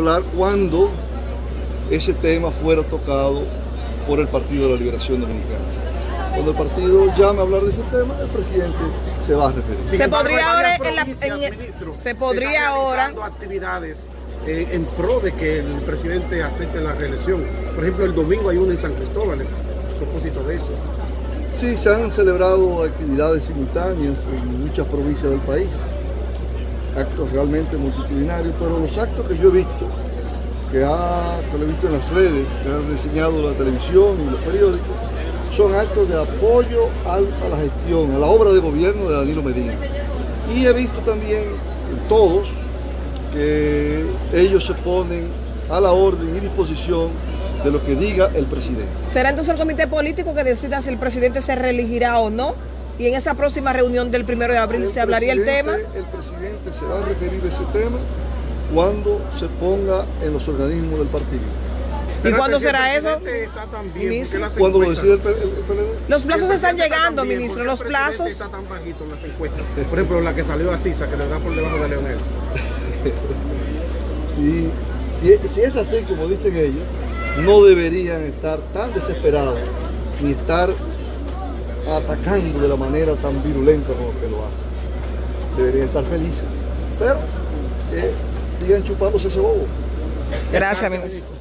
hablar cuando ese tema fuera tocado por el Partido de la Liberación Dominicana. Cuando el partido llame a hablar de ese tema, el presidente se va a referir. Se podría ahora se podría ahora actividades en pro de que el presidente acepte la reelección. Por ejemplo, el domingo hay una en San Cristóbal a propósito de eso. Sí, se han celebrado actividades simultáneas en muchas provincias del país, actos realmente multitudinarios, pero los actos que yo he visto, que lo he visto en las redes, que han reseñado la televisión y los periódicos, son actos de apoyo a la gestión, a la obra de gobierno de Danilo Medina. Y he visto también en todos que ellos se ponen a la orden y disposición de lo que diga el presidente. ¿Será entonces el comité político que decida si el presidente se reelegirá o no? Y en esa próxima reunión del 1 de abril se hablaría el tema. El presidente se va a referir a ese tema cuando se ponga en los organismos del partido. ¿Y cuándo será eso? Cuando lo decide el PLD. Los plazos están llegando, ministro, los plazos. Está tan bajito en las encuestas. Por ejemplo, la que salió a Sisa, que le da por debajo de Leonel. Si es así como dicen ellos, no deberían estar tan desesperados ni estar atacando de la manera tan virulenta como que lo hacen. Deberían estar felices, pero sigan chupándose ese bobo. Gracias, ministro.